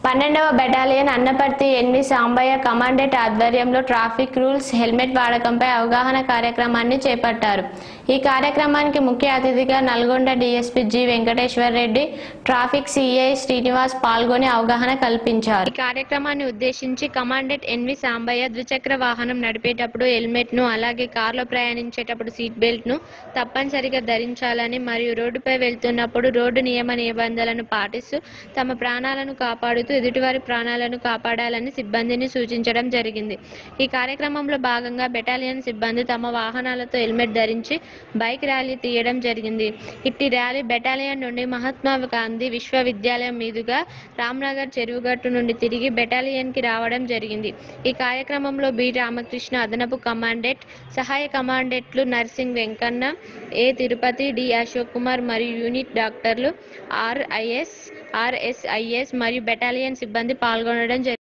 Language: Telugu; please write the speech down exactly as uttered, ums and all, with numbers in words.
పన్నెండవ battalion Annaparthi N V Sambaiah commandant ఆధ్వర్యంలో ట్రాఫిక్ రూల్స్, హెల్మెట్ వాడకంపై అవగాహన కార్యక్రమాన్ని చేపట్టారు. ఈ కార్యక్రమానికి ముఖ్య అతిథిగా Nalgonda DSP G Venkateshwar Reddy, traffic CI Srinivas పాల్గొని అవగాహన కల్పించారు. ఈ కార్యక్రమాన్ని ఉద్దేశించి కమాండెంట్ ఎన్వి సాంబయ్య ద్విచక్ర వాహనం నడిపేటప్పుడు హెల్మెట్ ను, అలాగే కారులో ప్రయాణించేటప్పుడు సీట్ బెల్ట్ ను తప్పనిసరిగా ధరించాలని మరియు రోడ్డుపై వెళ్తున్నప్పుడు రోడ్డు నియమ నిబంధనలను పాటిస్తూ తమ ప్రాణాలను కాపాడుతూ ఎదుటివారి ప్రాణాలను కాపాడాలని సిబ్బందిని సూచించడం జరిగింది. ఈ కార్యక్రమంలో భాగంగా బెటాలియన్ సిబ్బంది తమ వాహనాలతో హెల్మెట్ ధరించి బైక్ ర్యాలీ తీయడం జరిగింది. ఇట్టి ర్యాలీ బెటాలియన్ నుండి మహాత్మా గాంధీ విశ్వవిద్యాలయం మీదుగా రామ్నగర్ చెరువుగట్టు నుండి తిరిగి బెటాలియన్ కి రావడం జరిగింది. ఈ కార్యక్రమంలో బి రామకృష్ణ అదనపు కమాండెంట్, సహాయ కమాండెంట్లు నర్సింగ్ వెంకన్న, ఏ తిరుపతి, డి అశోక్ కుమార్ మరియు యూనిట్ డాక్టర్లు, ఆర్ఐఎస్ ఆర్ఎస్ఐఎస్ మరియు బెటాలియన్ సిబ్బంది పాల్గొనడం జరిగింది.